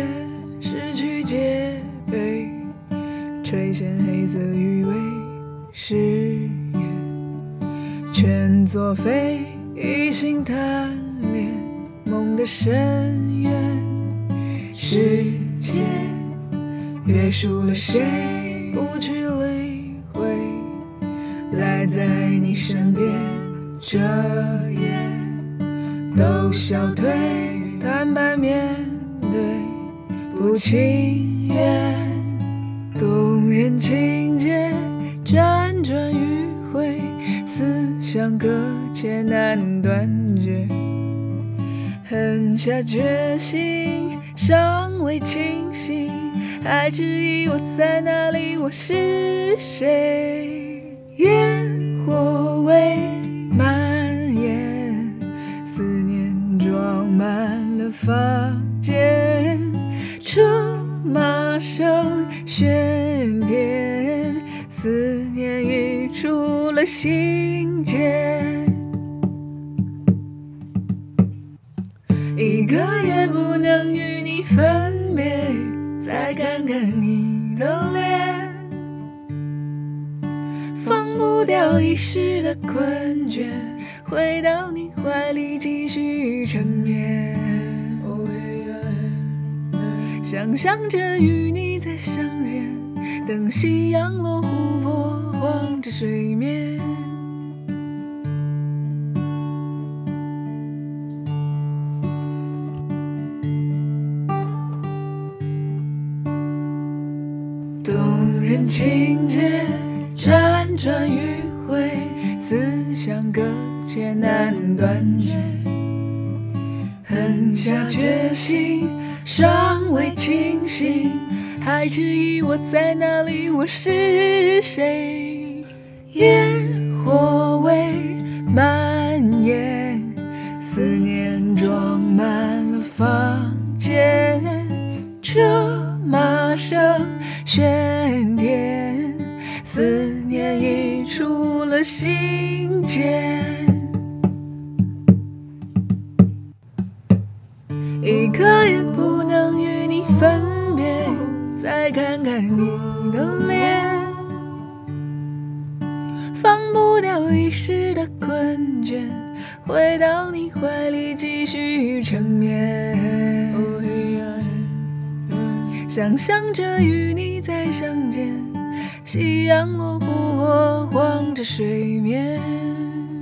失去戒备，垂涎黑色余味誓言，全作废，一心贪恋梦的深渊。时间约束了谁，不去理会，赖在你身边，遮掩都消退，坦白面对，不情愿，动人情节辗转迂回，思想搁浅难断绝，狠下决心尚未清醒，还质疑我在哪里，我是谁？烟火未蔓延，思念装满了房间，车马声喧天，思念溢出了心间，一个也不能与你分别，再看看你的脸，放不掉一时的困倦，回到你怀里继续沉眠，想象着与你再相见，等夕阳落湖泊，晃着水面，动人情节辗转迂回，思想搁浅难断绝，狠下决心尚未清醒，还质疑我在哪里，我是谁？烟火未蔓延，思念装满了房间，车马声喧天，思念溢出了心间，一刻也不能与你分别，再看看你的脸，放不掉一时的困倦，回到你怀里继续沉眠，想象着与你再相见，夕阳落湖泊，晃着水面。